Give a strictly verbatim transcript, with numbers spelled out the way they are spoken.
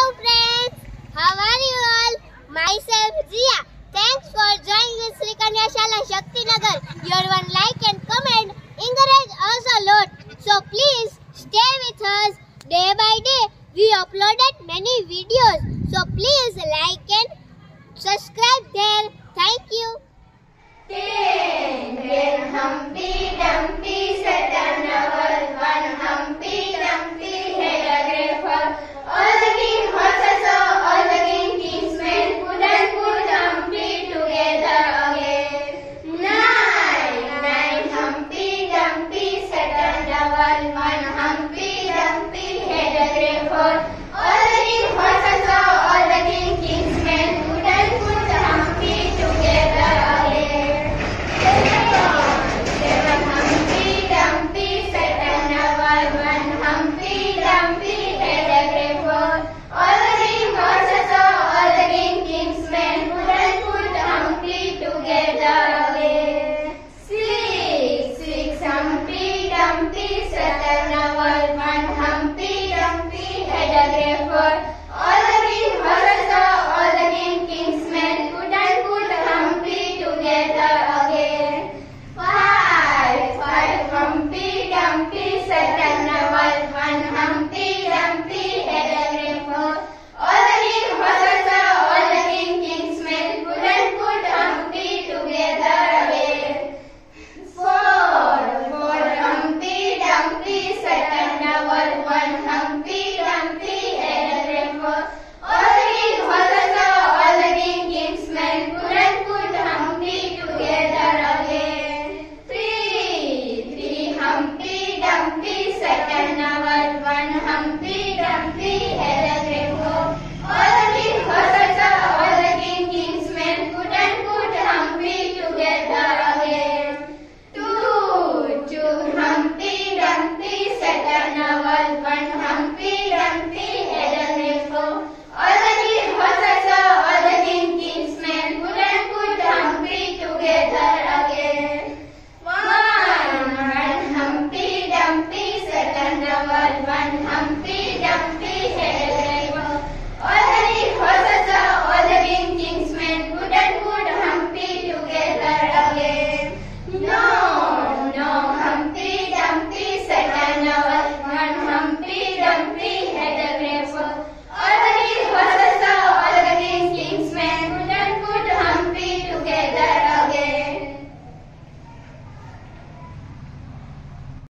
friends, how are you all? Myself Zia. Thanks for joining us Sri Kanya Shala Shakti Nagar. Your one like and comment encourage us a lot. So please stay with us day by day. We uploaded many videos. So please like and subscribe there. Thank you. Ten, ten Humpty Dumpty sat on a wall. One Humpty Dumpty had a great fall. All the king's horses saw, all the king- king's men couldn't put Humpty together again. Nine, nine Humpty Dumpty sat on the wall. One Humpty Dumpty had a great fall. All the king's horses saw, all the king- king's men couldn't put Humpty together again. Seven Humpty Dumpty sat on a wall. One Humpty Dumpty had a great fall. All the king's horses saw, all the king- king's men couldn't put Humpty together again. Six, six Humpty Dumpty sat on a wall. One Humpty Dumpty had a great fall. All the king's horses saw, all the king- king's men couldn't put Humpty together again. Five, five Humpty Dumpty sat on a wall. One Humpty Dumpty had a great fall. All the king's horses saw, all the king- king's men couldn't put Humpty together again. Four, four Humpty Dumpty sat on a wall. One Humpty Dumpty had a great fall. All the king's horses saw, all the king- king's men couldn't put Humpty together again. Three, three Humpty Dumpty sat on a wall. One Humpty Dumpty had a great fall. All the king's horses saw, all the king- king's men couldn't put Humpty together again. Two, two Humpty Dumpty sat on a wall. One Humpty Dumpty had a great fall. All the king's horses saw, all the king- king's men couldn't put Humpty together again. One, one Humpty Dumpty sat on a wall. One